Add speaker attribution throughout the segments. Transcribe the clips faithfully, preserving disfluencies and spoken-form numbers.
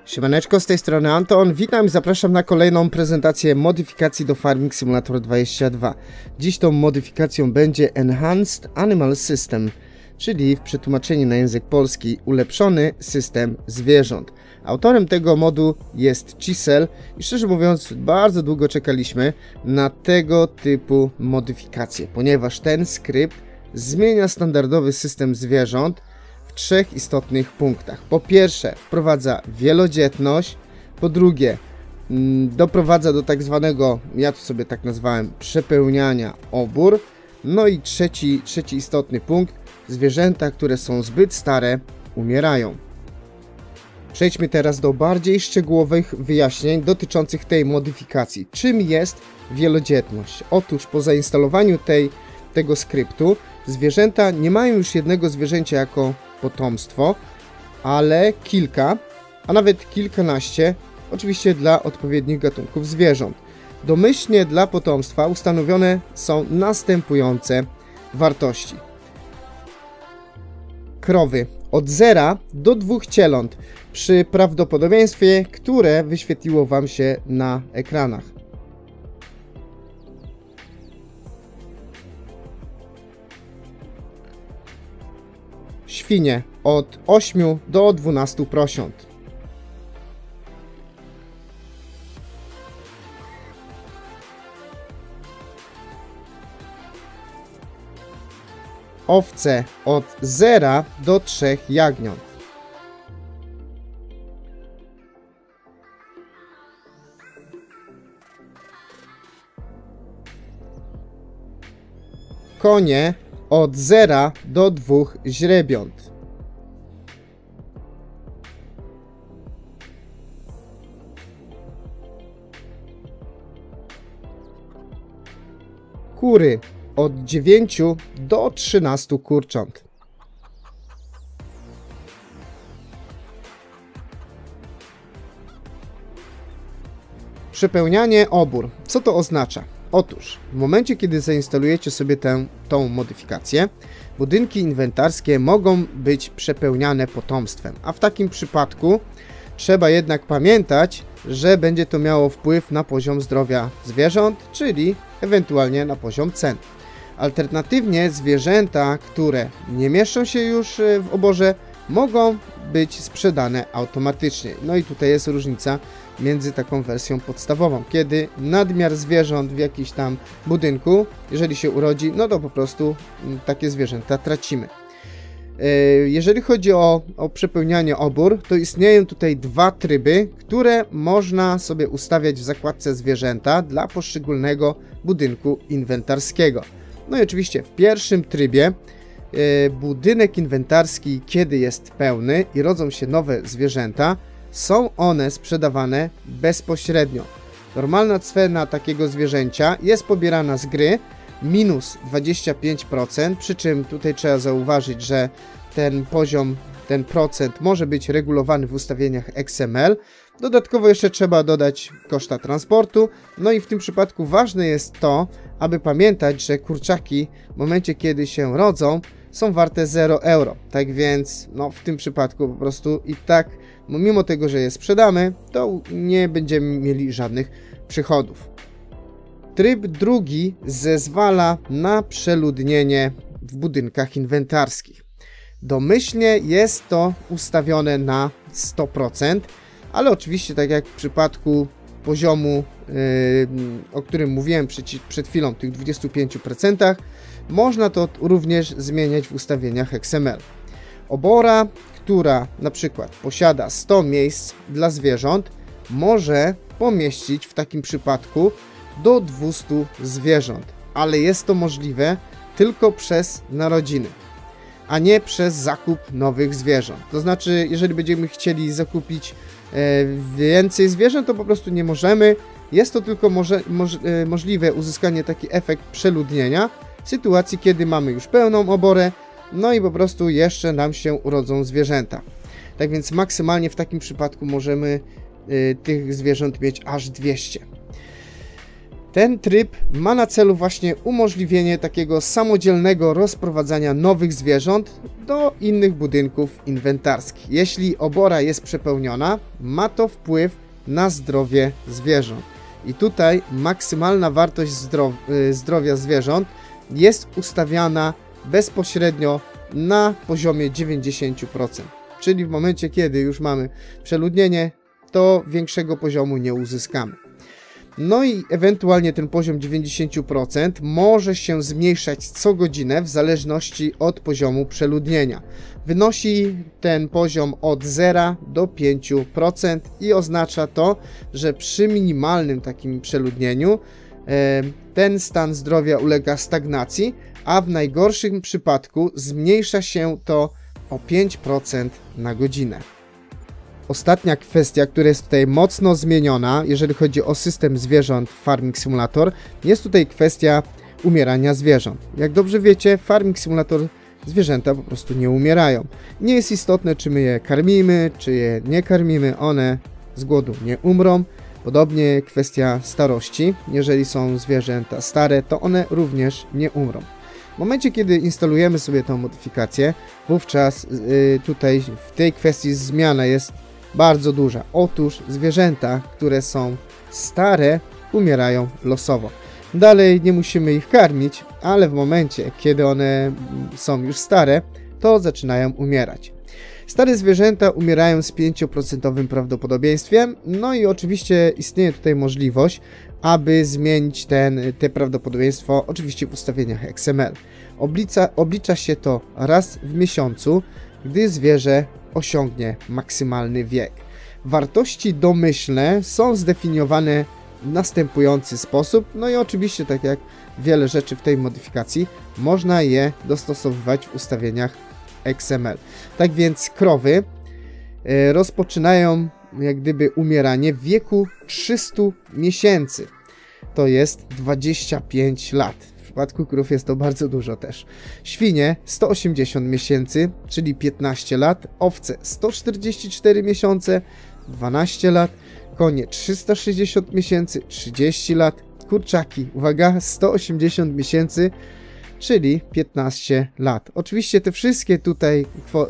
Speaker 1: Siemaneczko, z tej strony Anton, witam i zapraszam na kolejną prezentację modyfikacji do Farming Simulator dwadzieścia dwa. Dziś tą modyfikacją będzie Enhanced Animal System, czyli w przetłumaczeniu na język polski ulepszony system zwierząt. Autorem tego modu jest Chisel i szczerze mówiąc bardzo długo czekaliśmy na tego typu modyfikacje, ponieważ ten skrypt zmienia standardowy system zwierząt w trzech istotnych punktach. Po pierwsze, wprowadza wielodzietność, po drugie, doprowadza do tak zwanego, ja to sobie tak nazwałem, przepełniania obór, no i trzeci, trzeci istotny punkt, zwierzęta, które są zbyt stare, umierają. Przejdźmy teraz do bardziej szczegółowych wyjaśnień dotyczących tej modyfikacji. Czym jest wielodzietność? Otóż po zainstalowaniu tej, tego skryptu zwierzęta nie mają już jednego zwierzęcia jako potomstwo, ale kilka, a nawet kilkanaście, oczywiście dla odpowiednich gatunków zwierząt. Domyślnie dla potomstwa ustanowione są następujące wartości. Krowy od zera do dwóch cieląt przy prawdopodobieństwie, które wyświetliło Wam się na ekranach. Świnie od ośmiu do dwunastu prosiąt. Owce od zera do trzech jagniąt. Konie od zera do dwóch źrebiąt. Kury od dziewięciu do trzynastu kurcząt. Przepełnianie obór. Co to oznacza? Otóż, w momencie kiedy zainstalujecie sobie tę, tą modyfikację, budynki inwentarskie mogą być przepełniane potomstwem, a w takim przypadku trzeba jednak pamiętać, że będzie to miało wpływ na poziom zdrowia zwierząt, czyli ewentualnie na poziom cen. Alternatywnie zwierzęta, które nie mieszczą się już w oborze, mogą być sprzedane automatycznie. No i tutaj jest różnica między taką wersją podstawową, kiedy nadmiar zwierząt w jakimś tam budynku, jeżeli się urodzi, no to po prostu takie zwierzęta tracimy. Jeżeli chodzi o, o przepełnianie obór, to istnieją tutaj dwa tryby, które można sobie ustawiać w zakładce zwierzęta dla poszczególnego budynku inwentarskiego. No i oczywiście w pierwszym trybie budynek inwentarski, kiedy jest pełny i rodzą się nowe zwierzęta, są one sprzedawane bezpośrednio. Normalna cena takiego zwierzęcia jest pobierana z gry minus dwadzieścia pięć procent, przy czym tutaj trzeba zauważyć, że ten poziom, ten procent może być regulowany w ustawieniach X M L. Dodatkowo jeszcze trzeba dodać koszta transportu. No i w tym przypadku ważne jest to, aby pamiętać, że kurczaki w momencie kiedy się rodzą są warte zero euro. Tak więc no, w tym przypadku po prostu i tak, mimo tego, że je sprzedamy, to nie będziemy mieli żadnych przychodów. Tryb drugi zezwala na przeludnienie w budynkach inwentarskich. Domyślnie jest to ustawione na sto procent, ale oczywiście tak jak w przypadku poziomu, yy, o którym mówiłem przed, przed chwilą, tych dwudziestu pięciu procent, można to również zmieniać w ustawieniach X M L. Obora, która na przykład posiada sto miejsc dla zwierząt, może pomieścić w takim przypadku do dwustu zwierząt, ale jest to możliwe tylko przez narodziny, a nie przez zakup nowych zwierząt. To znaczy, jeżeli będziemy chcieli zakupić e, więcej zwierząt, to po prostu nie możemy. Jest to tylko może, moż, e, możliwe uzyskanie taki efekt przeludnienia w sytuacji, kiedy mamy już pełną oborę, no i po prostu jeszcze nam się urodzą zwierzęta. Tak więc maksymalnie w takim przypadku możemy e, tych zwierząt mieć aż dwieście. Ten tryb ma na celu właśnie umożliwienie takiego samodzielnego rozprowadzania nowych zwierząt do innych budynków inwentarskich. Jeśli obora jest przepełniona, ma to wpływ na zdrowie zwierząt. I tutaj maksymalna wartość zdrow zdrowia zwierząt jest ustawiana bezpośrednio na poziomie dziewięćdziesiąt procent. Czyli w momencie, kiedy już mamy przeludnienie, to większego poziomu nie uzyskamy. No i ewentualnie ten poziom dziewięćdziesiąt procent może się zmniejszać co godzinę w zależności od poziomu przeludnienia. Wynosi ten poziom od zera do pięciu procent i oznacza to, że przy minimalnym takim przeludnieniu e, ten stan zdrowia ulega stagnacji, a w najgorszym przypadku zmniejsza się to o pięć procent na godzinę. Ostatnia kwestia, która jest tutaj mocno zmieniona, jeżeli chodzi o system zwierząt w Farming Simulator, jest tutaj kwestia umierania zwierząt. Jak dobrze wiecie, w Farming Simulator zwierzęta po prostu nie umierają. Nie jest istotne, czy my je karmimy, czy je nie karmimy, one z głodu nie umrą. Podobnie kwestia starości. Jeżeli są zwierzęta stare, to one również nie umrą. W momencie, kiedy instalujemy sobie tą modyfikację, wówczas yy, tutaj w tej kwestii zmiana jest bardzo duża. Otóż zwierzęta, które są stare, umierają losowo. Dalej nie musimy ich karmić, ale w momencie, kiedy one są już stare, to zaczynają umierać. Stare zwierzęta umierają z pięć procent prawdopodobieństwem, no i oczywiście istnieje tutaj możliwość, aby zmienić ten, te prawdopodobieństwo, oczywiście w ustawieniach X M L. Oblicza, oblicza się to raz w miesiącu, gdy zwierzę osiągnie maksymalny wiek. Wartości domyślne są zdefiniowane w następujący sposób, no i oczywiście, tak jak wiele rzeczy w tej modyfikacji, można je dostosowywać w ustawieniach X M L. Tak więc krowy y, rozpoczynają jak gdyby umieranie w wieku trzystu miesięcy. To jest dwadzieścia pięć lat. W przypadku krów jest to bardzo dużo też. Świnie sto osiemdziesiąt miesięcy, czyli piętnaście lat. Owce sto czterdzieści cztery miesiące, dwanaście lat. Konie trzysta sześćdziesiąt miesięcy, trzydzieści lat. Kurczaki, uwaga, sto osiemdziesiąt miesięcy, czyli piętnaście lat. Oczywiście te wszystkie tutaj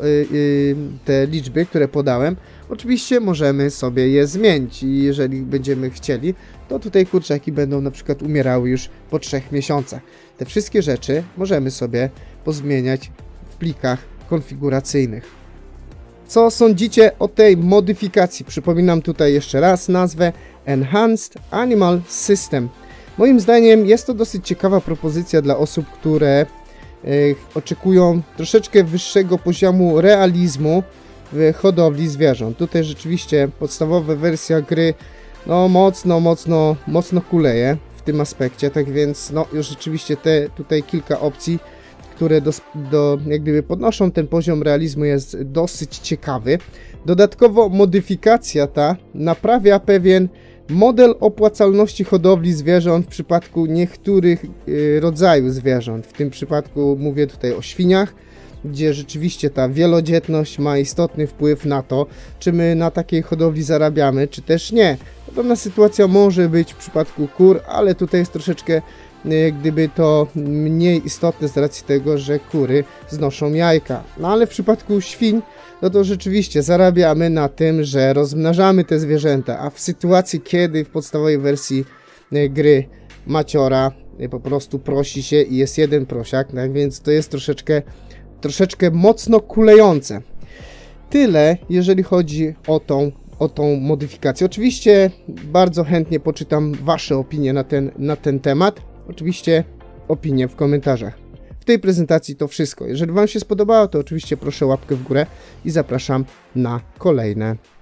Speaker 1: te liczby, które podałem, oczywiście możemy sobie je zmienić i jeżeli będziemy chcieli, to tutaj kurczaki będą na przykład umierały już po trzech miesiącach. Te wszystkie rzeczy możemy sobie pozmieniać w plikach konfiguracyjnych. Co sądzicie o tej modyfikacji? Przypominam tutaj jeszcze raz nazwę Enhanced Animal System. Moim zdaniem jest to dosyć ciekawa propozycja dla osób, które e, oczekują troszeczkę wyższego poziomu realizmu w hodowli zwierząt. Tutaj rzeczywiście podstawowa wersja gry no mocno, mocno, mocno kuleje w tym aspekcie, tak więc no już rzeczywiście te tutaj kilka opcji, które do, do, jak gdyby podnoszą ten poziom realizmu, jest dosyć ciekawy. Dodatkowo modyfikacja ta naprawia pewien model opłacalności hodowli zwierząt w przypadku niektórych y, rodzajów zwierząt. W tym przypadku mówię tutaj o świniach, gdzie rzeczywiście ta wielodzietność ma istotny wpływ na to, czy my na takiej hodowli zarabiamy, czy też nie. Podobna sytuacja może być w przypadku kur, ale tutaj jest troszeczkę jak gdyby to mniej istotne z racji tego, że kury znoszą jajka. No ale w przypadku świń, no to rzeczywiście zarabiamy na tym, że rozmnażamy te zwierzęta, a w sytuacji, kiedy w podstawowej wersji gry maciora po prostu prosi się i jest jeden prosiak, tak więc to jest troszeczkę, troszeczkę mocno kulejące. Tyle, jeżeli chodzi o tą, o tą modyfikację. Oczywiście bardzo chętnie poczytam Wasze opinie na ten, na ten temat. Oczywiście opinie w komentarzach. W tej prezentacji to wszystko. Jeżeli Wam się spodobało, to oczywiście proszę łapkę w górę i zapraszam na kolejne.